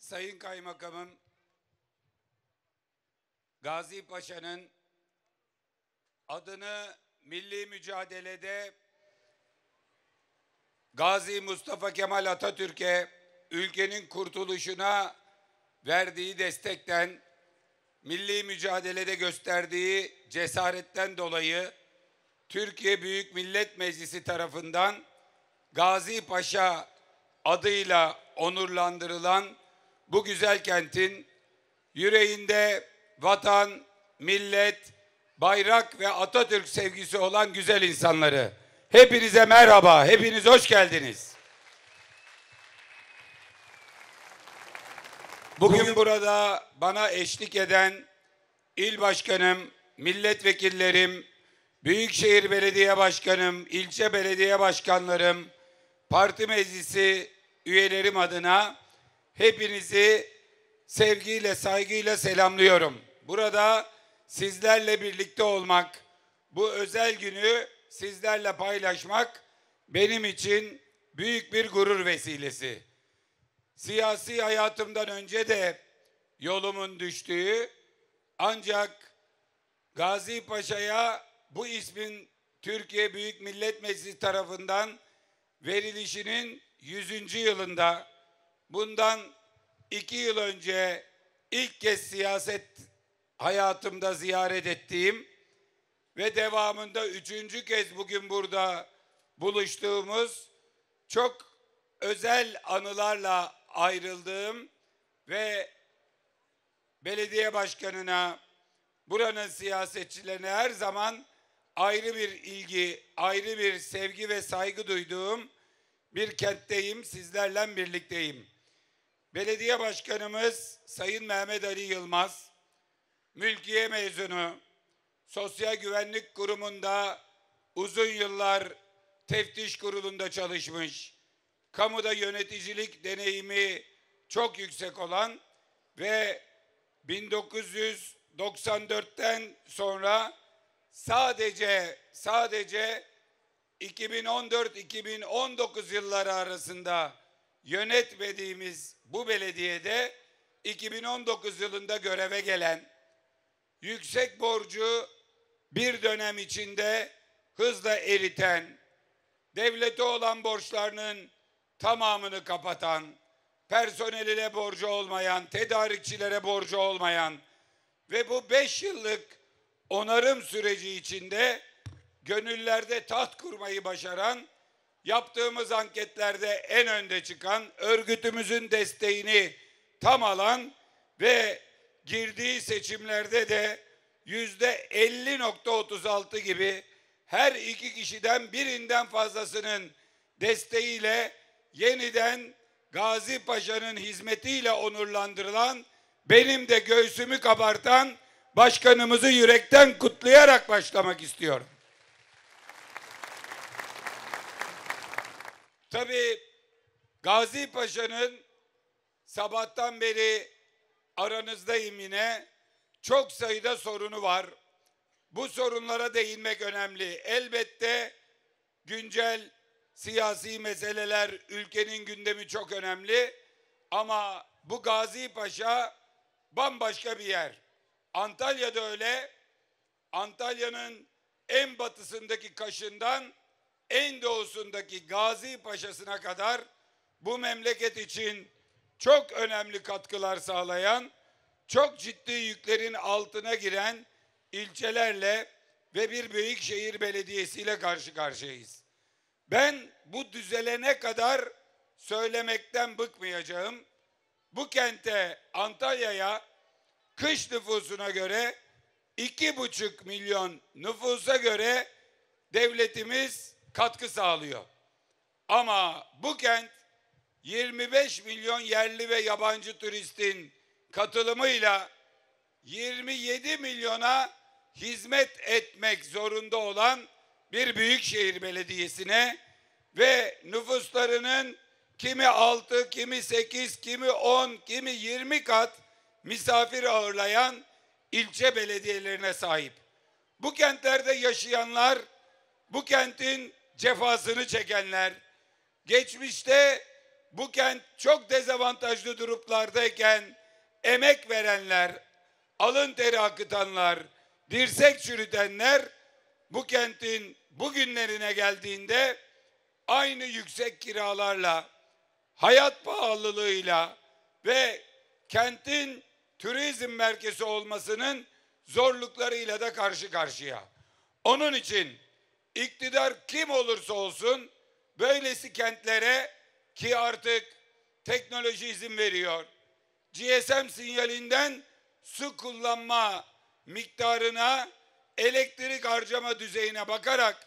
Sayın Kaymakamım, Gazi Paşa'nın adını milli mücadelede Gazi Mustafa Kemal Atatürk'e ülkenin kurtuluşuna verdiği destekten, milli mücadelede gösterdiği cesaretten dolayı Türkiye Büyük Millet Meclisi tarafından Gazi Paşa adıyla onurlandırılan bu güzel kentin yüreğinde vatan, millet, bayrak ve Atatürk sevgisi olan güzel insanları. Hepinize merhaba, hepiniz hoş geldiniz. Bugün burada bana eşlik eden il başkanım, milletvekillerim, Büyükşehir Belediye Başkanım, ilçe belediye başkanlarım, parti meclisi üyelerim adına hepinizi sevgiyle, saygıyla selamlıyorum. Burada sizlerle birlikte olmak, bu özel günü sizlerle paylaşmak benim için büyük bir gurur vesilesi. Siyasi hayatımdan önce de yolumun düştüğü, ancak Gazi Paşa'ya bu ismin Türkiye Büyük Millet Meclisi tarafından verilişinin 100. yılında, bundan 2 yıl önce ilk kez siyaset hayatımda ziyaret ettiğim ve devamında 3. kez bugün burada buluştuğumuz, çok özel anılarla ayrıldığım ve belediye başkanına, buranın siyasetçilerine her zaman ayrı bir ilgi, ayrı bir sevgi ve saygı duyduğum bir kentteyim, sizlerle birlikteyim. Belediye başkanımız Sayın Mehmet Ali Yılmaz, mülkiye mezunu, Sosyal Güvenlik Kurumu'nda uzun yıllar teftiş kurulunda çalışmış, kamuda yöneticilik deneyimi çok yüksek olan ve 1994'ten sonra sadece 2014-2019 yılları arasında yönetmediğimiz bu belediyede 2019 yılında göreve gelen, yüksek borcu bir dönem içinde hızla eriten, devlete olan borçlarının tamamını kapatan, personeline borcu olmayan, tedarikçilere borcu olmayan ve bu 5 yıllık onarım süreci içinde gönüllerde taht kurmayı başaran, yaptığımız anketlerde en önde çıkan, örgütümüzün desteğini tam alan ve girdiği seçimlerde de %50.36 gibi her 2 kişiden birinden fazlasının desteğiyle yeniden Gazi Paşa'nın hizmetiyle onurlandırılan, benim de göğsümü kabartan başkanımızı yürekten kutlayarak başlamak istiyorum. Tabii Gazi Paşa'nın sabahtan beri aranızdayım yine, çok sayıda sorunu var. Bu sorunlara değinmek önemli. Elbette güncel siyasi meseleler, ülkenin gündemi çok önemli. Ama bu Gazi Paşa bambaşka bir yer. Antalya'da öyle. Antalya'nın en batısındaki Kaş'ından en doğusundaki Gazi Paşa'sına kadar bu memleket için çok önemli katkılar sağlayan, çok ciddi yüklerin altına giren ilçelerle ve bir büyükşehir belediyesiyle karşı karşıyayız. Ben bu düzelene kadar söylemekten bıkmayacağım. Bu kente, Antalya'ya kış nüfusuna göre 2,5 milyon nüfusa göre devletimiz katkı sağlıyor. Ama bu kent 25 milyon yerli ve yabancı turistin katılımıyla 27 milyona hizmet etmek zorunda olan bir büyükşehir belediyesine ve nüfuslarının kimi 6, kimi 8, kimi 10, kimi 20 kat misafir ağırlayan ilçe belediyelerine sahip. Bu kentlerde yaşayanlar, bu kentin cefasını çekenler, geçmişte bu kent çok dezavantajlı durumlardayken emek verenler, alın teri akıtanlar, dirsek çürütenler bu kentin bugünlerine geldiğinde aynı yüksek kiralarla, hayat pahalılığıyla ve kentin turizm merkezi olmasının zorluklarıyla da karşı karşıya. Onun için iktidar kim olursa olsun böylesi kentlere, ki artık teknoloji izin veriyor, GSM sinyalinden su kullanma miktarına, elektrik harcama düzeyine bakarak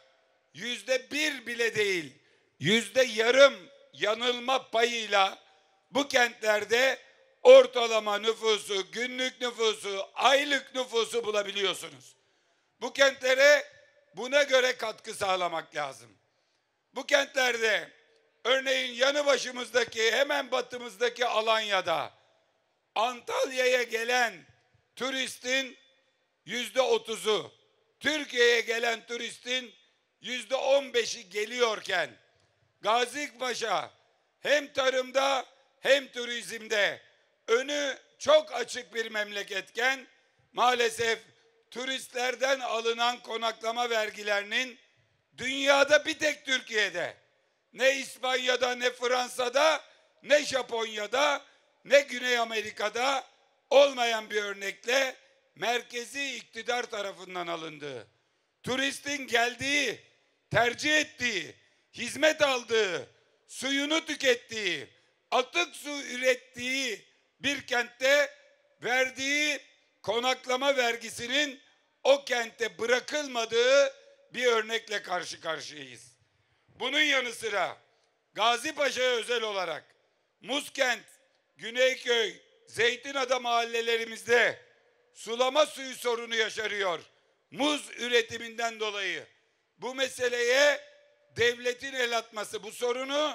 %1 bile değil, %0,5 yanılma payıyla bu kentlerde ortalama nüfusu, günlük nüfusu, aylık nüfusu bulabiliyorsunuz. Bu kentlere buna göre katkı sağlamak lazım. Bu kentlerde örneğin yanı başımızdaki, hemen batımızdaki Alanya'da Antalya'ya gelen turistin %30'u, Türkiye'ye gelen turistin %15'i geliyorken, Gazipaşa hem tarımda hem turizmde önü çok açık bir memleketken, maalesef turistlerden alınan konaklama vergilerinin dünyada bir tek Türkiye'de, ne İspanya'da, ne Fransa'da, ne Japonya'da, ne Güney Amerika'da olmayan bir örnekle merkezi iktidar tarafından alındığı, turistin geldiği, tercih ettiği, hizmet aldığı, suyunu tükettiği, atık su ürettiği bir kentte verdiği konaklama vergisinin o kente bırakılmadığı bir örnekle karşı karşıyayız. Bunun yanı sıra Gazipaşa'ya özel olarak Muzkent, Güneyköy, Zeytinada mahallelerimizde sulama suyu sorunu yaşanıyor. Muz üretiminden dolayı. Bu meseleye devletin el atması, bu sorunu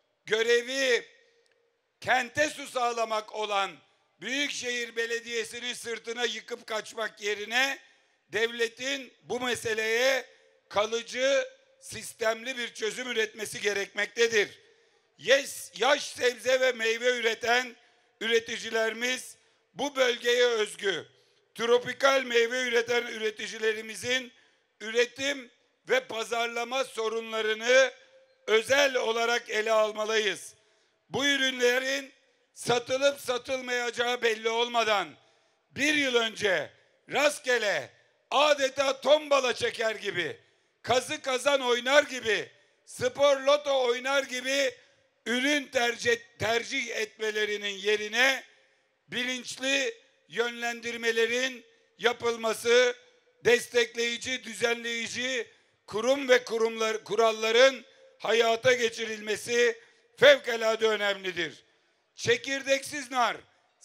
görevi kente su sağlamak olan Büyükşehir Belediyesi'nin sırtına yıkıp kaçmak yerine devletin bu meseleye kalıcı, sistemli bir çözüm üretmesi gerekmektedir. Yaş sebze ve meyve üreten üreticilerimiz, bu bölgeye özgü tropikal meyve üreten üreticilerimizin üretim ve pazarlama sorunlarını özel olarak ele almalıyız. Bu ürünlerin satılıp satılmayacağı belli olmadan bir yıl önce rastgele, adeta tombala çeker gibi, kazı kazan oynar gibi, spor loto oynar gibi ürün tercih etmelerinin yerine bilinçli yönlendirmelerin yapılması, destekleyici, düzenleyici kurum ve kuralların hayata geçirilmesi fevkalade önemlidir. Çekirdeksiz nar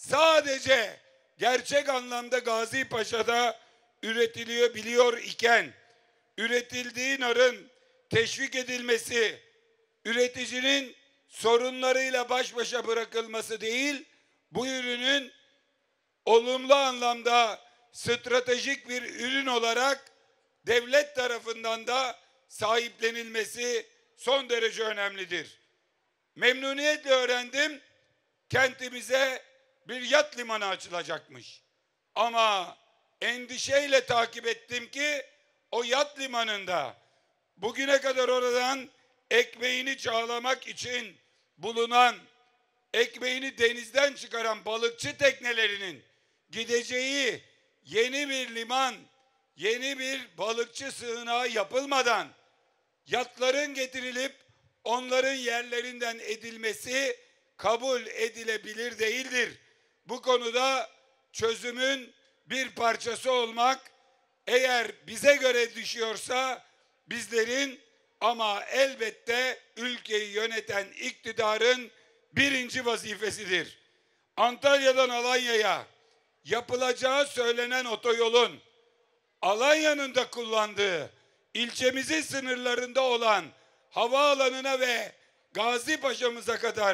sadece gerçek anlamda Gazipaşa'da üretiliyor biliyor iken, üretildiği narın teşvik edilmesi, üreticinin sorunlarıyla baş başa bırakılması değil, bu ürünün olumlu anlamda stratejik bir ürün olarak devlet tarafından da sahiplenilmesi son derece önemlidir. Memnuniyetle öğrendim, kentimize bir yat limanı açılacakmış. Ama endişeyle takip ettim ki o yat limanında bugüne kadar oradan ekmeğini çağlamak için bulunan, ekmeğini denizden çıkaran balıkçı teknelerinin gideceği yeni bir liman, yeni bir balıkçı sığınağı yapılmadan yatların getirilip onların yerlerinden edilmesi kabul edilebilir değildir. Bu konuda çözümün bir parçası olmak eğer bize göre düşüyorsa bizlerin, ama elbette ülkeyi yöneten iktidarın birinci vazifesidir. Antalya'dan Alanya'ya yapılacağı söylenen otoyolun Alanya'nın da kullandığı, ilçemizin sınırlarında olan havaalanına ve Gazipaşa'mıza kadar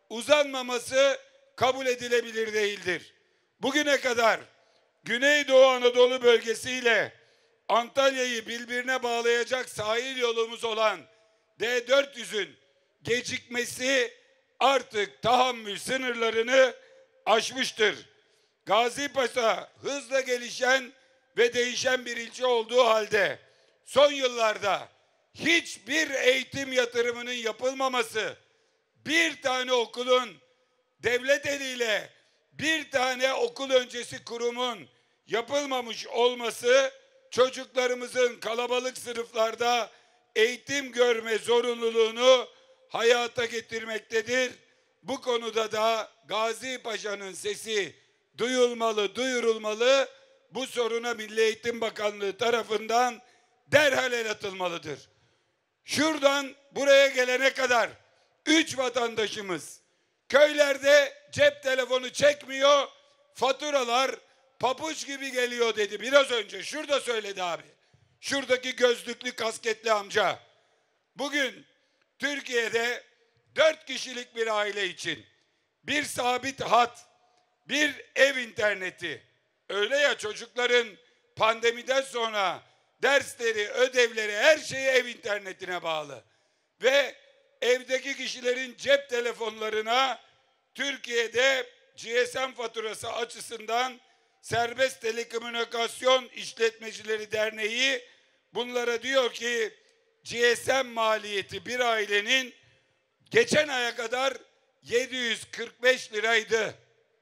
uzanmaması kabul edilebilir değildir. Bugüne kadar Güneydoğu Anadolu bölgesiyle Antalya'yı birbirine bağlayacak sahil yolumuz olan D400'ün gecikmesi artık tahammül sınırlarını aşmıştır. Gazipaşa hızla gelişen ve değişen bir ilçe olduğu halde son yıllarda hiçbir eğitim yatırımının yapılmaması, bir tane okulun devlet eliyle bir tane okul öncesi kurumun yapılmamış olması çocuklarımızın kalabalık sınıflarda eğitim görme zorunluluğunu hayata getirmektedir. Bu konuda da Gazi Paşa'nın sesi duyulmalı, duyurulmalı. Bu soruna Milli Eğitim Bakanlığı tarafından derhal el atılmalıdır. Şuradan buraya gelene kadar 3 vatandaşımız köylerde cep telefonu çekmiyor, faturalar papuç gibi geliyor dedi biraz önce. Şurada söyledi abi. Şuradaki gözlüklü kasketli amca. Bugün Türkiye'de 4 kişilik bir aile için bir sabit hat, bir ev interneti. Öyle ya, çocukların pandemiden sonra dersleri, ödevleri, her şeyi ev internetine bağlı. Ve evdeki kişilerin cep telefonlarına Türkiye'de GSM faturası açısından Serbest Telekomünikasyon İşletmecileri Derneği bunlara diyor ki GSM maliyeti bir ailenin geçen aya kadar 745 liraydı.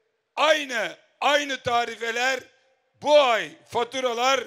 Aynı tarifeler bu ay faturalar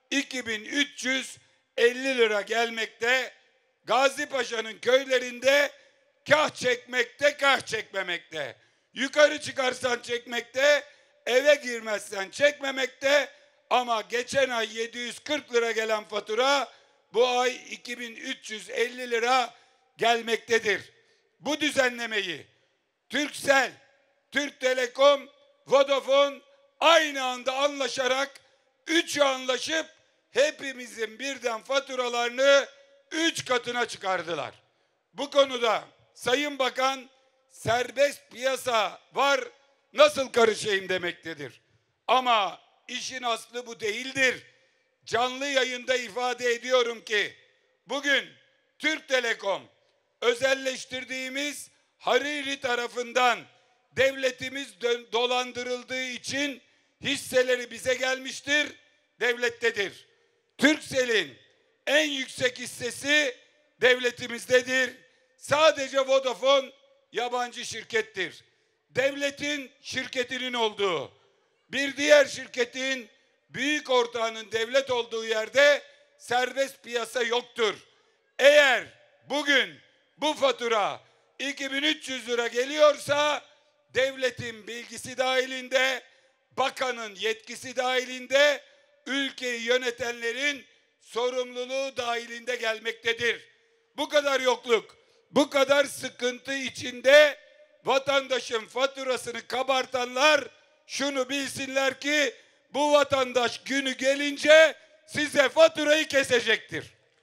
2350 lira gelmekte. Gazipaşa'nın köylerinde kah çekmekte, kah çekmemekte. Yukarı çıkarsan çekmekte, eve girmezsen çekmemekte. Ama geçen ay 740 lira gelen fatura bu ay 2350 lira gelmektedir. Bu düzenlemeyi Turkcell, Türk Telekom, Vodafone aynı anda anlaşarak, üçü anlaşıp hepimizin birden faturalarını 3 katına çıkardılar. Bu konuda Sayın Bakan serbest piyasa var, nasıl karışayım demektedir. Ama işin aslı bu değildir. Canlı yayında ifade ediyorum ki bugün Türk Telekom özelleştirdiğimiz Hariri tarafından devletimiz dolandırıldığı için hisseleri bize gelmiştir, devlettedir. Turkcell'in en yüksek hissesi devletimizdedir. Sadece Vodafone yabancı şirkettir. Devletin şirketinin olduğu, bir diğer şirketin büyük ortağının devlet olduğu yerde serbest piyasa yoktur. Eğer bugün bu fatura 2300 lira geliyorsa devletin bilgisi dahilinde, bakanın yetkisi dahilinde, ülkeyi yönetenlerin sorumluluğu dahilinde gelmektedir. Bu kadar yokluk, bu kadar sıkıntı içinde vatandaşın faturasını kabartanlar şunu bilsinler ki bu vatandaş günü gelince size faturayı kesecektir.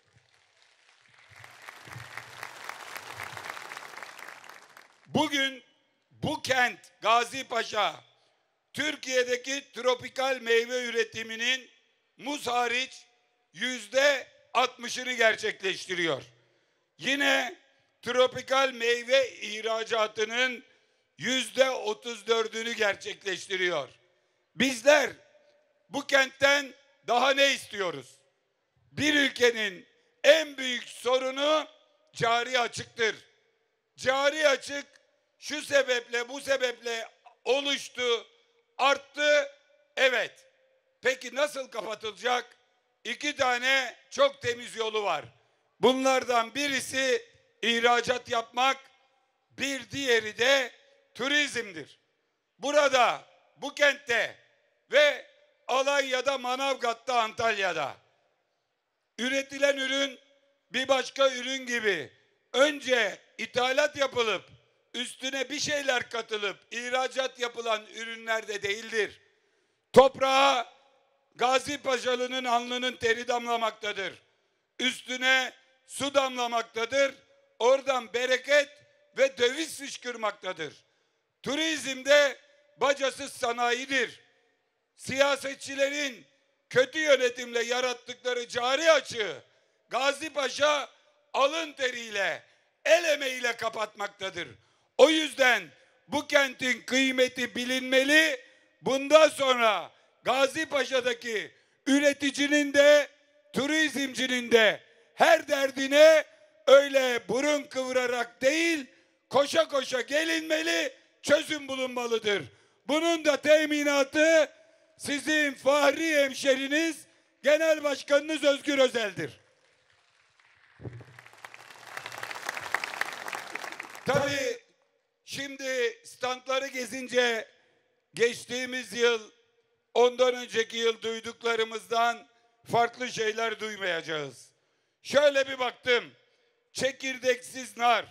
Bugün bu kent Gazipaşa Türkiye'deki tropikal meyve üretiminin muz hariç %60'ını gerçekleştiriyor. Yine tropikal meyve ihracatının %34'ünü gerçekleştiriyor. Bizler bu kentten daha ne istiyoruz? Bir ülkenin en büyük sorunu cari açıktır. Cari açık şu sebeple, bu sebeple oluştu, arttı. Evet. Peki nasıl kapatılacak? 2 tane çok temiz yolu var. Bunlardan birisi ihracat yapmak, bir diğeri de turizmdir. Burada, bu kentte ve Alanya'da, Manavgat'ta, Antalya'da üretilen ürün bir başka ürün gibi önce ithalat yapılıp üstüne bir şeyler katılıp ihracat yapılan ürünler de değildir. Toprağa Gazipaşalı'nın alnının teri damlamaktadır. Üstüne su damlamaktadır. Oradan bereket ve döviz fışkırmaktadır. Turizmde bacasız sanayidir. Siyasetçilerin kötü yönetimle yarattıkları cari açığı Gazipaşa alın teriyle, el emeğiyle kapatmaktadır. O yüzden bu kentin kıymeti bilinmeli. Bundan sonra Gazipaşa'daki üreticinin de turizmcinin de her derdine öyle burun kıvırarak değil, koşa koşa gelinmeli, çözüm bulunmalıdır. Bunun da teminatı sizin fahri hemşeriniz, Genel Başkanınız Özgür Özel'dir. Tabii şimdi standları gezince geçtiğimiz yıl, ondan önceki yıl duyduklarımızdan farklı şeyler duymayacağız. Şöyle bir baktım, çekirdeksiz nar,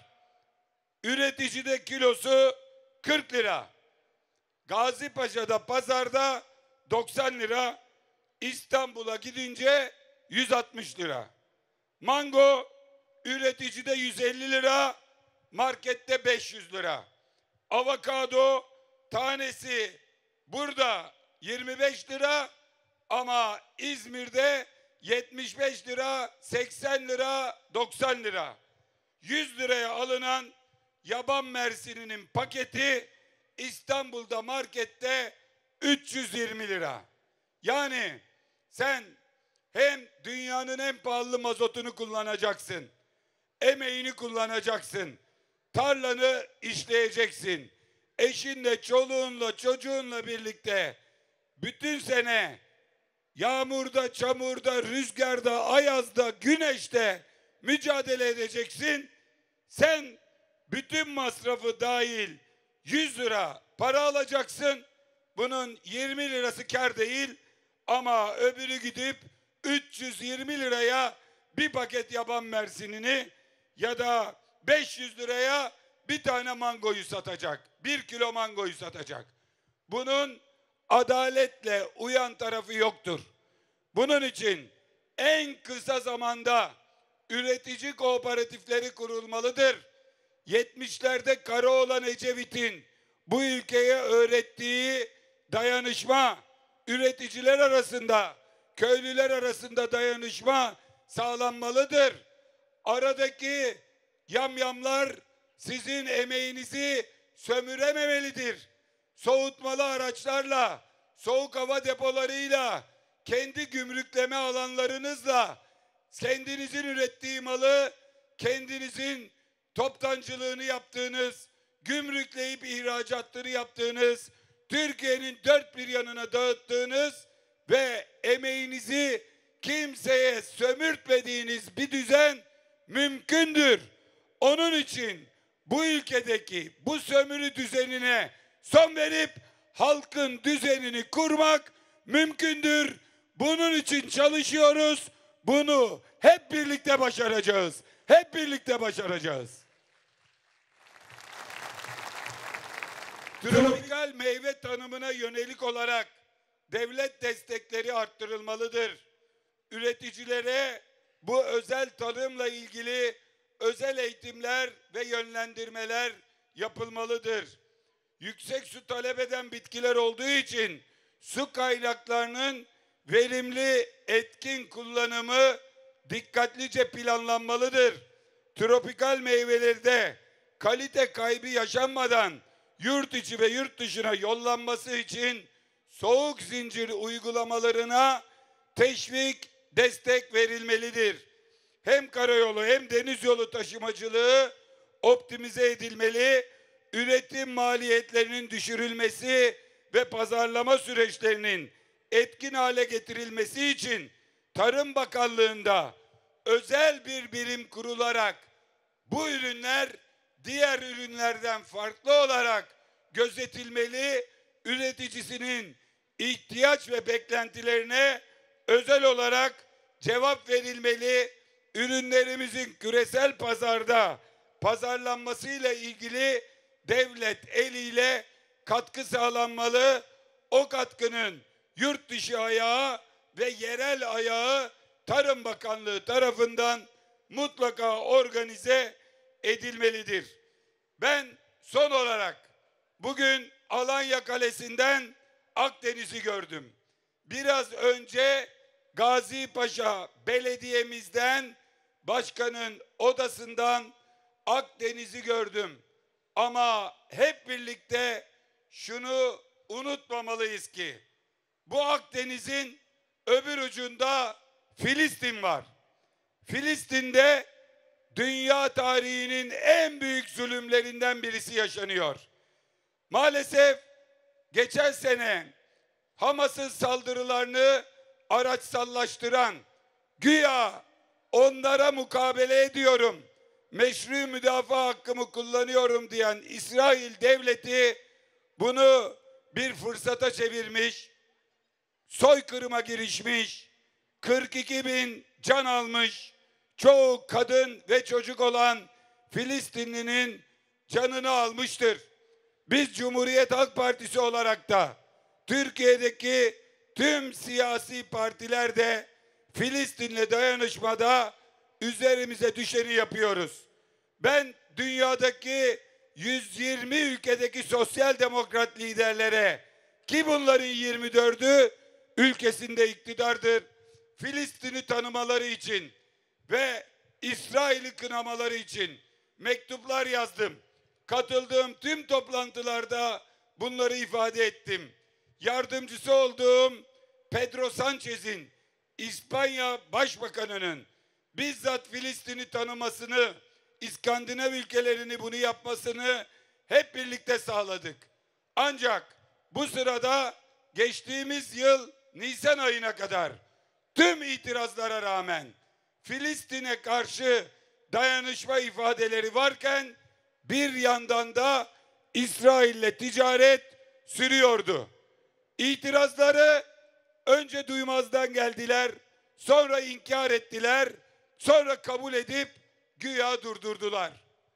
üreticide kilosu 40 lira. Gazipaşa'da pazarda 90 lira, İstanbul'a gidince 160 lira. Mango üreticide 150 lira, markette 500 lira. Avokado tanesi burada 25 lira ama İzmir'de 75 lira, 80 lira, 90 lira. 100 liraya alınan yaban mersininin paketi İstanbul'da markette 320 lira. Yani sen hem dünyanın en pahalı mazotunu kullanacaksın, emeğini kullanacaksın, tarlanı işleyeceksin, eşinle, çoluğunla, çocuğunla birlikte bütün sene yağmurda, çamurda, rüzgarda, ayazda, güneşte mücadele edeceksin. Sen bütün masrafı dahil 100 lira para alacaksın. Bunun 20 lirası kar değil ama öbürü gidip 320 liraya bir paket yaban mersinini ya da 500 liraya bir tane mangoyu satacak. 1 kilo mangoyu satacak. Bunun adaletle uyan tarafı yoktur. Bunun için en kısa zamanda üretici kooperatifleri kurulmalıdır. 70'lerde Karaoğlan Ecevit'in bu ülkeye öğrettiği dayanışma, üreticiler arasında, köylüler arasında dayanışma sağlanmalıdır. Aradaki yamyamlar sizin emeğinizi sömürememelidir. Soğutmalı araçlarla, soğuk hava depolarıyla, kendi gümrükleme alanlarınızla, kendinizin ürettiği malı, kendinizin toptancılığını yaptığınız, gümrükleyip ihracatları yaptığınız, Türkiye'nin dört bir yanına dağıttığınız ve emeğinizi kimseye sömürtmediğiniz bir düzen mümkündür. Onun için bu ülkedeki bu sömürü düzenine son verip halkın düzenini kurmak mümkündür. Bunun için çalışıyoruz. Bunu hep birlikte başaracağız. Hep birlikte başaracağız. Tropikal meyve tanımına yönelik olarak devlet destekleri arttırılmalıdır. Üreticilere bu özel tarımla ilgili özel eğitimler ve yönlendirmeler yapılmalıdır. Yüksek su talep eden bitkiler olduğu için su kaynaklarının verimli, etkin kullanımı dikkatlice planlanmalıdır. Tropikal meyvelerde kalite kaybı yaşanmadan yurt içi ve yurt dışına yollanması için soğuk zincir uygulamalarına teşvik, destek verilmelidir. Hem karayolu hem deniz yolu taşımacılığı optimize edilmeli, üretim maliyetlerinin düşürülmesi ve pazarlama süreçlerinin etkin hale getirilmesi için Tarım Bakanlığı'nda özel bir birim kurularak bu ürünler diğer ürünlerden farklı olarak gözetilmeli, üreticisinin ihtiyaç ve beklentilerine özel olarak cevap verilmeli, ürünlerimizin küresel pazarda pazarlanmasıyla ilgili devlet eliyle katkı sağlanmalı. O katkının yurt dışı ayağı ve yerel ayağı Tarım Bakanlığı tarafından mutlaka organize edilmelidir. Ben son olarak bugün Alanya Kalesi'nden Akdeniz'i gördüm. Biraz önce Gazipaşa Belediye'mizden, başkanın odasından Akdeniz'i gördüm. Ama hep birlikte şunu unutmamalıyız ki bu Akdeniz'in öbür ucunda Filistin var. Filistin'de dünya tarihinin en büyük zulümlerinden birisi yaşanıyor. Maalesef geçen sene Hamas'ın saldırılarını araçsallaştıran, güya onlara mukabele ediyorum, meşru müdafaa hakkımı kullanıyorum diyen İsrail devleti bunu bir fırsata çevirmiş, soykırıma girişmiş, 42 bin can almış, çoğu kadın ve çocuk olan Filistinlinin canını almıştır. Biz Cumhuriyet Halk Partisi olarak da Türkiye'deki tüm siyasi partiler de Filistin'le dayanışmada üzerimize düşeni yapıyoruz. Ben dünyadaki 120 ülkedeki sosyal demokrat liderlere, ki bunların 24'ü ülkesinde iktidardır, Filistin'i tanımaları için ve İsrail'i kınamaları için mektuplar yazdım. Katıldığım tüm toplantılarda bunları ifade ettim. Yardımcısı olduğum Pedro Sanchez'in, İspanya Başbakanı'nın bizzat Filistin'i tanımasını, İskandinav ülkelerini bunu yapmasını hep birlikte sağladık. Ancak bu sırada geçtiğimiz yıl Nisan ayına kadar tüm itirazlara rağmen Filistin'e karşı dayanışma ifadeleri varken bir yandan da İsrail'le ticaret sürüyordu. İtirazları önce duymazdan geldiler, sonra inkar ettiler, sonra kabul edip güya durdurdular.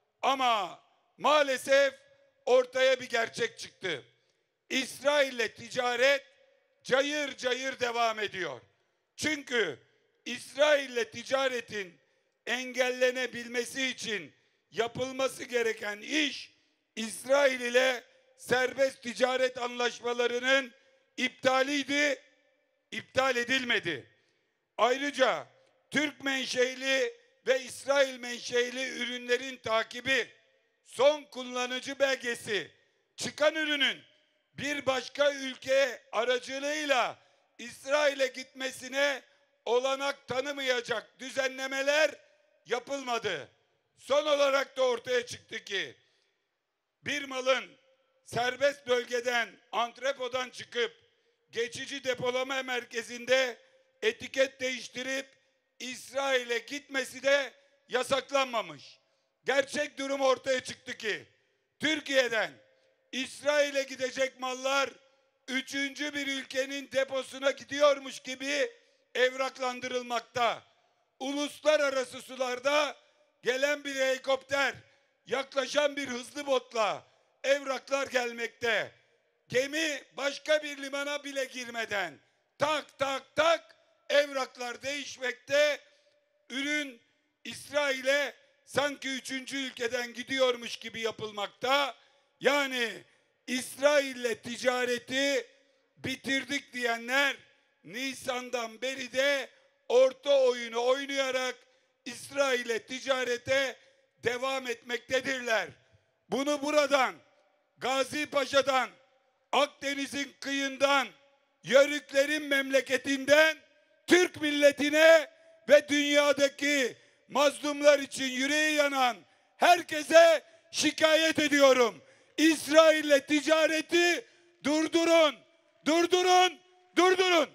Ama maalesef ortaya bir gerçek çıktı. İsrail'le ticaret cayır cayır devam ediyor. Çünkü İsrail'le ticaretin engellenebilmesi için yapılması gereken iş, İsrail ile serbest ticaret anlaşmalarının iptaliydi, iptal edilmedi. Ayrıca Türk menşeli ve İsrail menşeli ürünlerin takibi, son kullanıcı belgesi, çıkan ürünün bir başka ülke aracılığıyla İsrail'e gitmesine olanak tanımayacak düzenlemeler yapılmadı. Son olarak da ortaya çıktı ki bir malın serbest bölgeden, antrepodan çıkıp geçici depolama merkezinde etiket değiştirip İsrail'e gitmesi de yasaklanmamış. Gerçek durum ortaya çıktı ki Türkiye'den İsrail'e gidecek mallar üçüncü bir ülkenin deposuna gidiyormuş gibi evraklandırılmakta. Uluslararası sularda gelen bir helikopter, yaklaşan bir hızlı botla evraklar gelmekte. Gemi başka bir limana bile girmeden tak tak tak evraklar değişmekte. Ürün İsrail'e sanki üçüncü ülkeden gidiyormuş gibi yapılmakta. Yani İsrail'le ticareti bitirdik diyenler Nisan'dan beri de orta oyunu oynayarak İsrail'le ticarete devam etmektedirler. Bunu buradan, Gazi Paşa'dan, Akdeniz'in kıyından, Yörüklerin memleketinden Türk milletine ve dünyadaki mazlumlar için yüreği yanan herkese şikayet ediyorum. İsrail'le ticareti durdurun, durdurun, durdurun.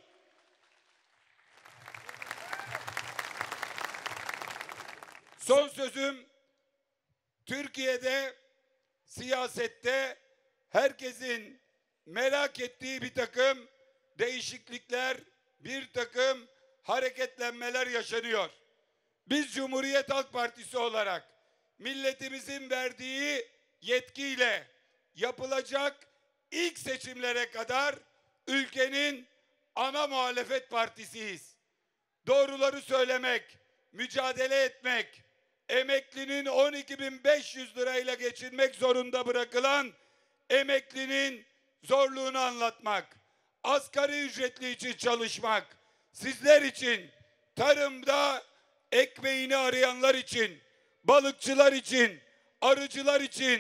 Son sözüm, Türkiye'de siyasette herkesin merak ettiği bir takım değişiklikler, bir takım hareketlenmeler yaşanıyor. Biz Cumhuriyet Halk Partisi olarak milletimizin verdiği yetkiyle yapılacak ilk seçimlere kadar ülkenin ana muhalefet partisiyiz. Doğruları söylemek, mücadele etmek, emeklinin 12.500 lirayla geçinmek zorunda bırakılan emeklinin zorluğunu anlatmak, asgari ücretli için çalışmak, sizler için, tarımda ekmeğini arayanlar için, balıkçılar için, arıcılar için,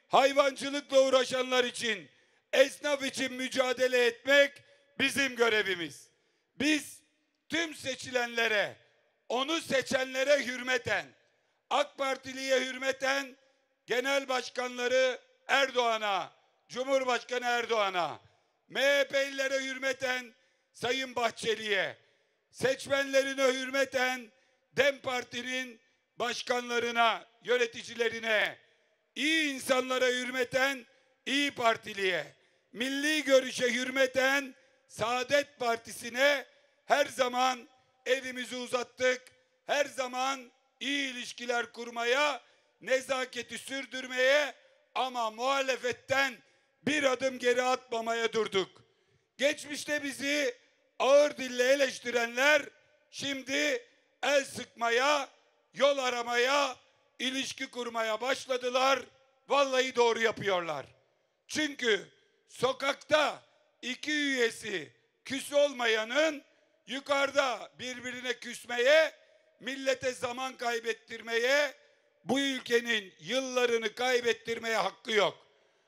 hayvancılıkla uğraşanlar için, esnaf için mücadele etmek bizim görevimiz. Biz tüm seçilenlere, onu seçenlere hürmeten, AK Partili'ye hürmeten genel başkanları Erdoğan'a, Cumhurbaşkanı Erdoğan'a, MHP'lilere hürmeten Sayın Bahçeli'ye, seçmenlerine hürmeten DEM Parti'nin başkanlarına, yöneticilerine, iyi insanlara hürmeten İyi Partili'ye, milli görüşe hürmeten Saadet Partisi'ne her zaman elimizi uzattık. Her zaman iyi ilişkiler kurmaya, nezaketi sürdürmeye ama muhalefetten bir adım geri atmamaya durduk. Geçmişte bizi ağır dille eleştirenler şimdi el sıkmaya, yol aramaya, ilişki kurmaya başladılar. Vallahi doğru yapıyorlar. Çünkü sokakta iki üyesi küs olmayanın yukarıda birbirine küsmeye, millete zaman kaybettirmeye, bu ülkenin yıllarını kaybettirmeye hakkı yok.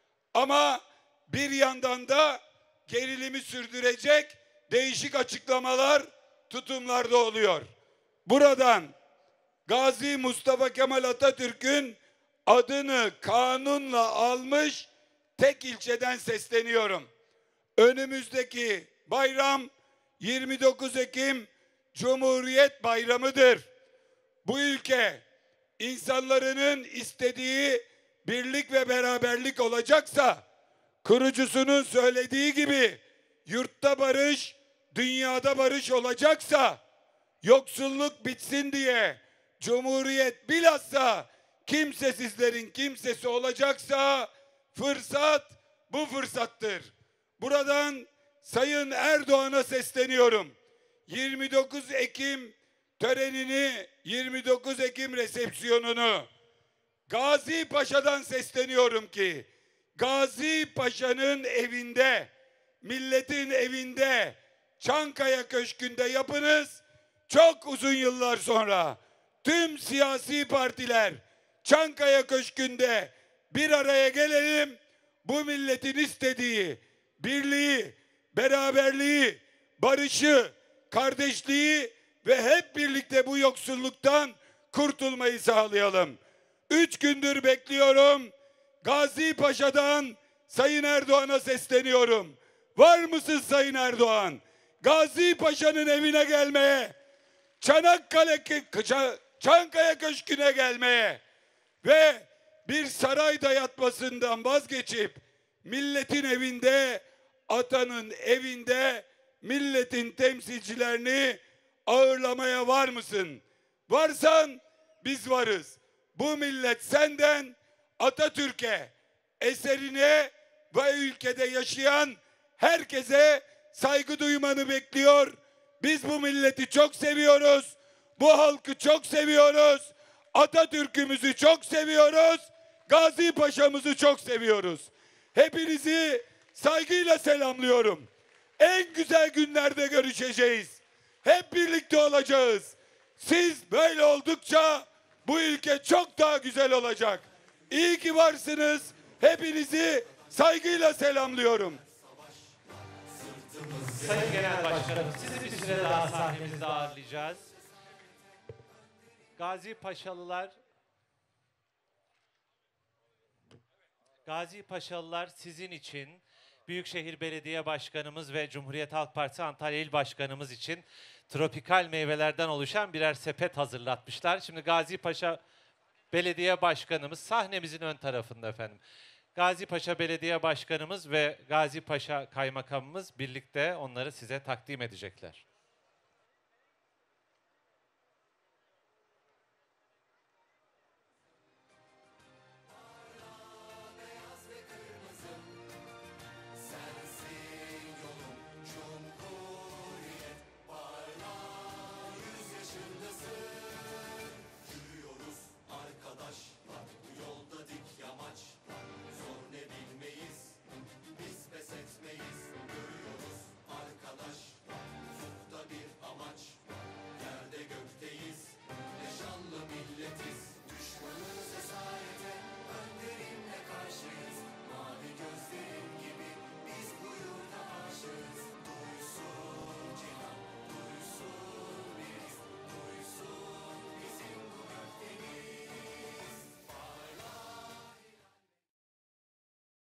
Ama bir yandan da gerilimi sürdürecek değişik açıklamalar, tutumlarda oluyor. Buradan Gazi Mustafa Kemal Atatürk'ün adını kanunla almış tek ilçeden sesleniyorum. Önümüzdeki bayram 29 Ekim Cumhuriyet Bayramı'dır. Bu ülke insanların istediği birlik ve beraberlik olacaksa, kurucusunun söylediği gibi yurtta barış, dünyada barış olacaksa, yoksulluk bitsin diye Cumhuriyet bilhassa kimsesizlerin kimsesi olacaksa fırsat bu fırsattır. Buradan Sayın Erdoğan'a sesleniyorum. 29 Ekim törenini, 29 Ekim resepsiyonunu Gazi Paşa'dan sesleniyorum ki Gazi Paşa'nın evinde, milletin evinde, Çankaya Köşkü'nde yapınız. Çok uzun yıllar sonra tüm siyasi partiler Çankaya Köşkü'nde bir araya gelelim. Bu milletin istediği birliği, beraberliği, barışı, kardeşliği ve hep birlikte bu yoksulluktan kurtulmayı sağlayalım. 3 gündür bekliyorum. Gazi Paşa'dan Sayın Erdoğan'a sesleniyorum. Var mısın Sayın Erdoğan? Gazi Paşa'nın evine gelmeye, Çankaya Köşkü'ne gelmeye ve bir saray dayatmasından vazgeçip milletin evinde, atanın evinde milletin temsilcilerini ağırlamaya var mısın? Varsan biz varız. Bu millet senden Atatürk'e, eserine ve ülkede yaşayan herkese saygı duymanı bekliyor. Biz bu milleti çok seviyoruz. Bu halkı çok seviyoruz. Atatürk'ümüzü çok seviyoruz. Gazi Paşa'mızı çok seviyoruz. Hepinizi saygıyla selamlıyorum. En güzel günlerde görüşeceğiz. Hep birlikte olacağız. Siz böyle oldukça bu ülke çok daha güzel olacak. İyi ki varsınız. Hepinizi saygıyla selamlıyorum. Sayın Genel Başkanım, sizi bir süre daha sahnemizde ağırlayacağız. Gazi Paşalılar sizin için, Büyükşehir Belediye Başkanımız ve Cumhuriyet Halk Partisi Antalya İl Başkanımız için tropikal meyvelerden oluşan birer sepet hazırlatmışlar. Şimdi Gazi Paşa Belediye Başkanımız sahnemizin ön tarafında efendim. Gazi Paşa Belediye Başkanımız ve Gazi Paşa Kaymakamımız birlikte onları size takdim edecekler.